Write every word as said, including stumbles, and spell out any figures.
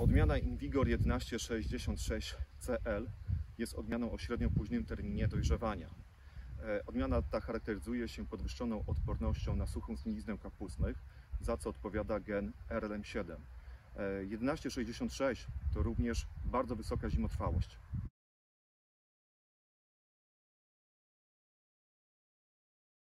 Odmiana Invigor jedenaście sześćdziesiąt sześć C L jest odmianą o średnio późnym terminie dojrzewania. Odmiana ta charakteryzuje się podwyższoną odpornością na suchą zgniliznę kapustnych, za co odpowiada gen R L M siedem. jedenaście sześćdziesiąt sześć to również bardzo wysoka zimotrwałość.